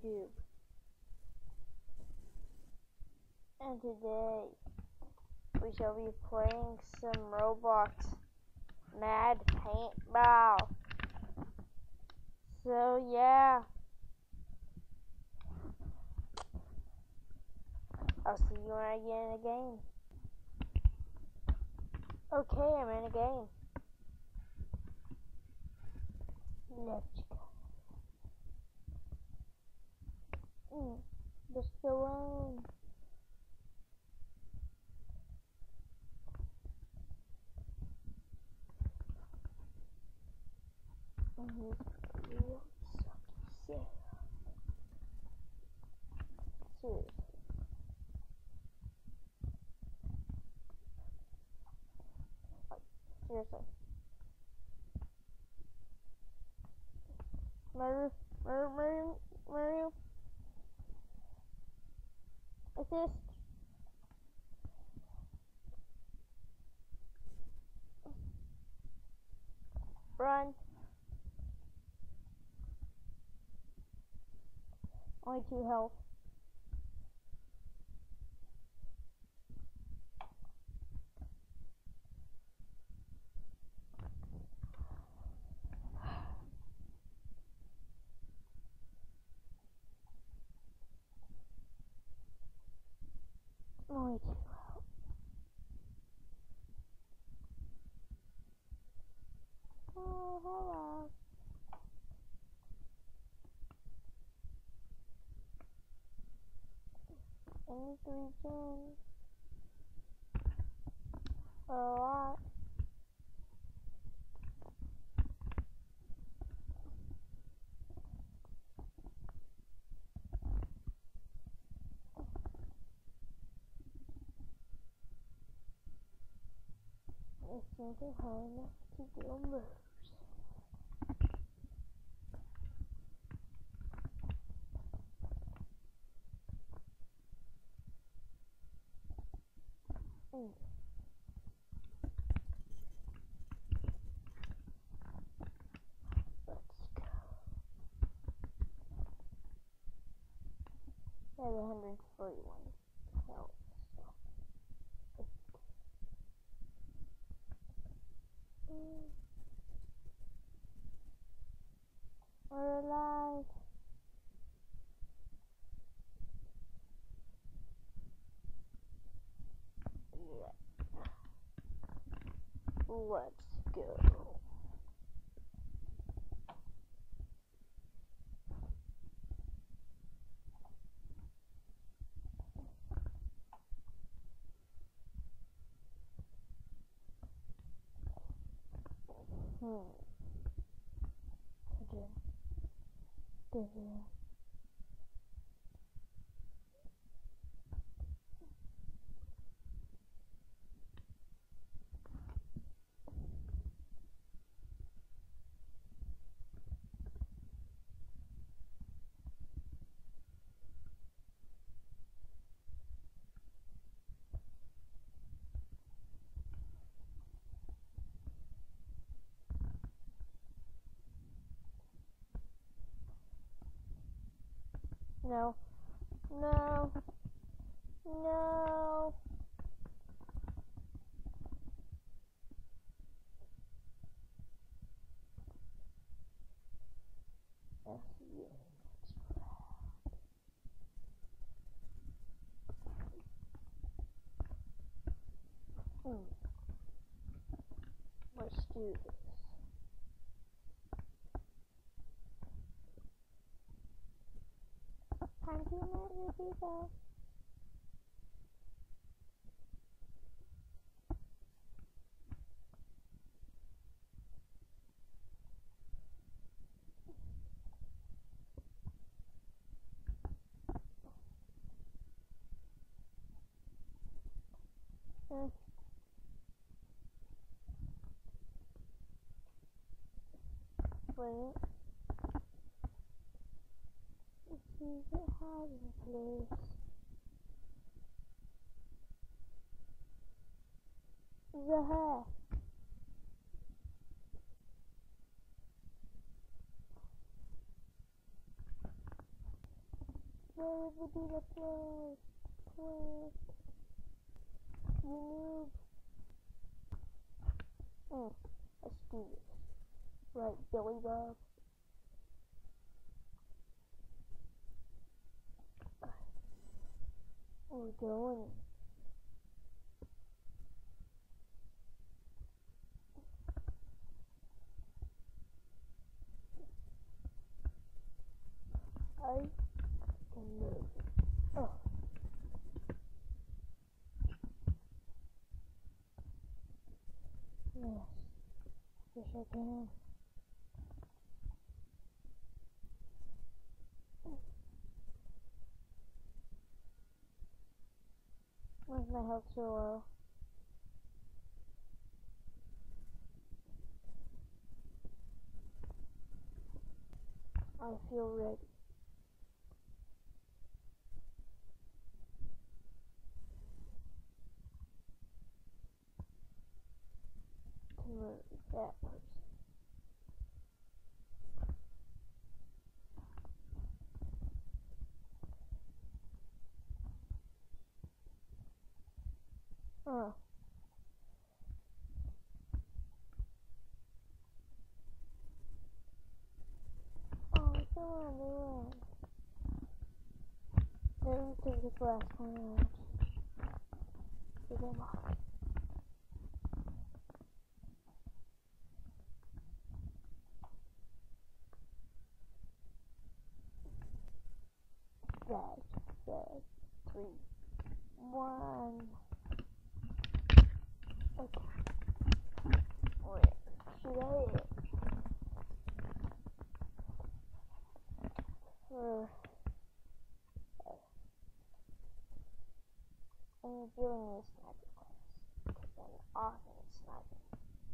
YouTube, and today we shall be playing some Roblox Mad Paintball. So yeah, I'll see you when I get in a game. Okay, I'm in a game. Let's go. Let's go on. Real sucky Sarah. Seriously. Seriously. Mario. Assist. Run. Only 2 health. Only 2 health. Oh, hello. I need to regen a lot. This isn't hard enough to do moves. I have 141 health. We're alive. Yeah. Let's go. No. No. No. Let's do this. Time to let you go. Wait. Let's see if it has a place. The hair. Vegeta Flame. Twist. You noob. Let's do this. Right, Billy Bob. We're going. I can move. Oh. Yes. Yes, I can. Where's my health so low? I feel ready. To murder that person. Oh. Oh, come on, they won. Maybe take this last one out. Get them off. Bad. 3, 1. Okay. Where should I hit? I'm doing this sniper class because I'm awesome at sniping.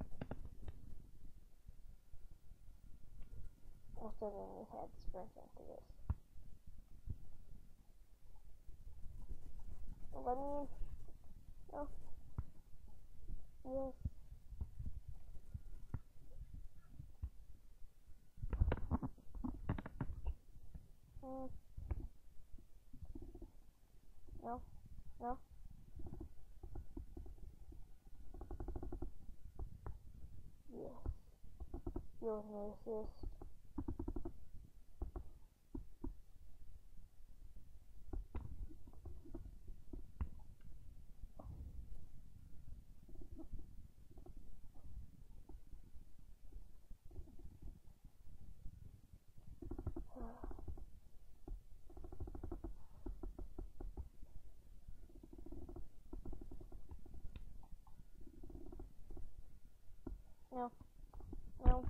Most of them just had to sprint into this. Let me in. No. Yes. No. No. Yes. You'll notice this. No. No.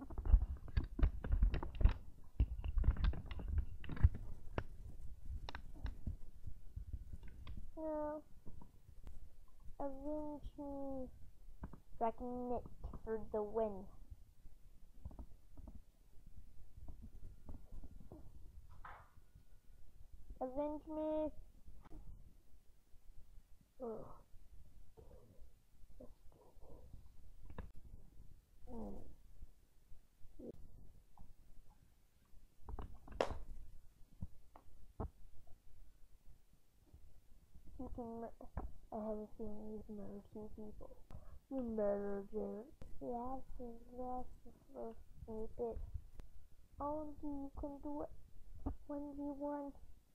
No. Avenge me. Dragon Nick for the win. Avenge me. Oh. You can. I have a feeling you've murdered 2 people. You murdered Jared. Yes, that's so stupid. Only you can do it. 1v1.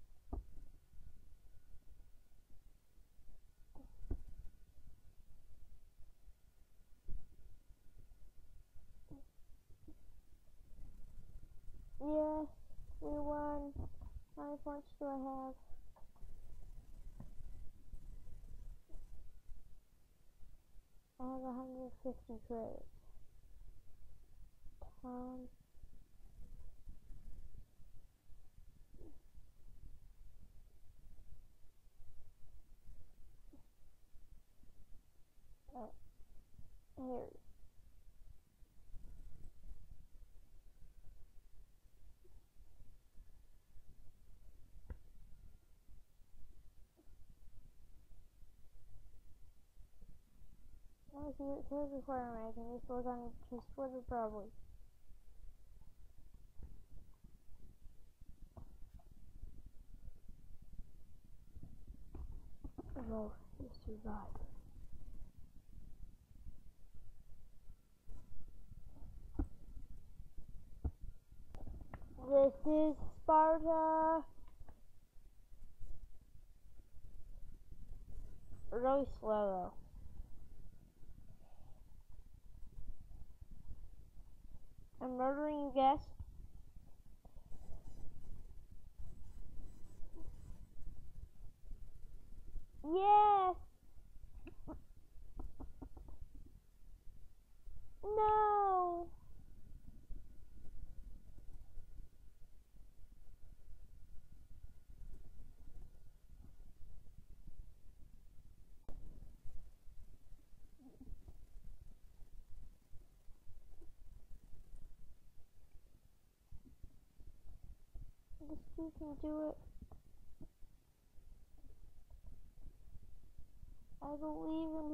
Yes, we won. How many points do I have? I have 150 credits. Tom. Harry. Oh, here's the corner I can just look on his Twitter probably. most to survive. This is Sparta. Really slow though. I'm murdering you guys. Yes! No! This dude can do it. I believe in